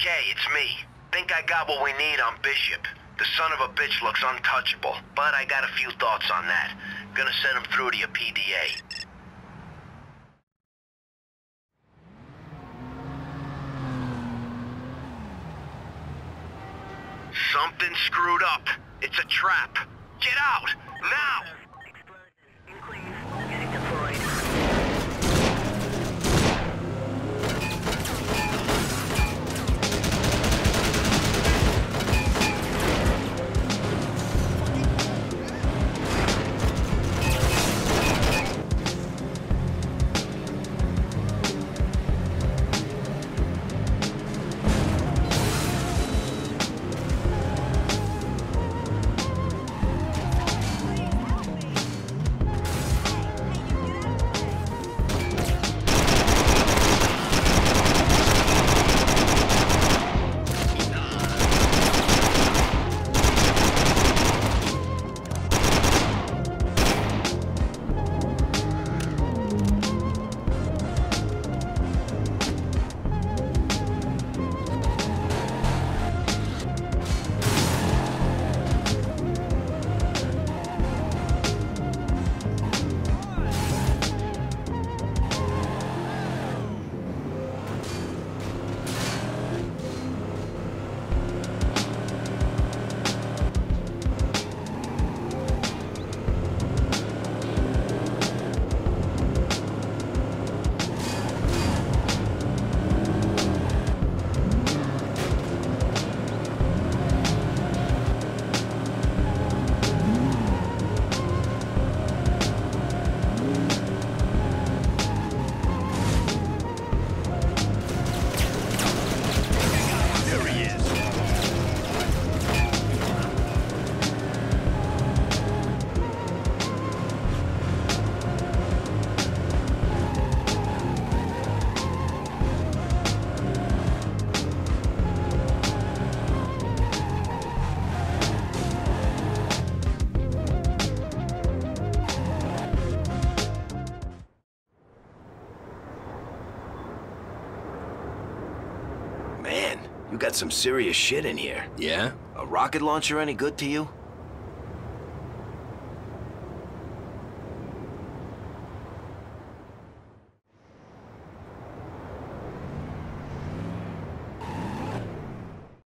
BK, it's me. Think I got what we need on Bishop. The son of a bitch looks untouchable, but I got a few thoughts on that. Gonna send him through to your PDA. Something screwed up. It's a trap. Get out! Now! Man, you got some serious shit in here. Yeah? A rocket launcher any good to you?